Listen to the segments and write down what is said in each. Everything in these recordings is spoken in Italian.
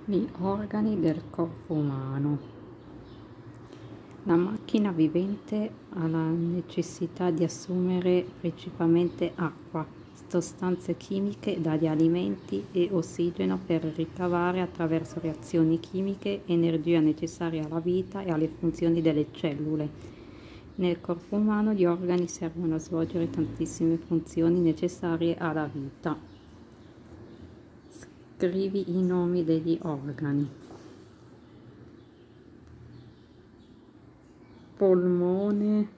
Gli organi del corpo umano. La macchina vivente ha la necessità di assumere principalmente acqua, sostanze chimiche dagli alimenti e ossigeno per ricavare attraverso reazioni chimiche energia necessaria alla vita e alle funzioni delle cellule. Nel corpo umano gli organi servono a svolgere tantissime funzioni necessarie alla vita. Scrivi i nomi degli organi. Polmone,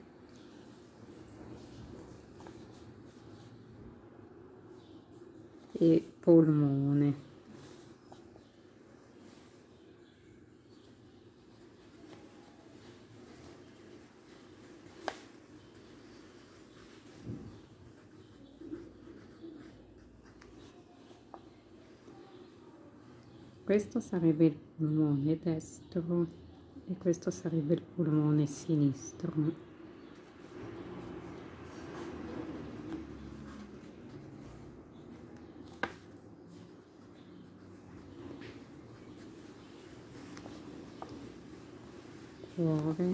e polmone. Questo sarebbe il polmone destro e questo sarebbe il polmone sinistro. Cuore,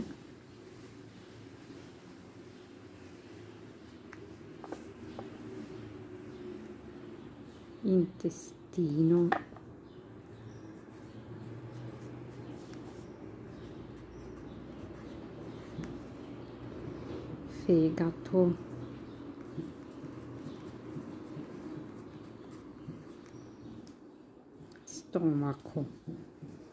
intestino, fegato, stomaco.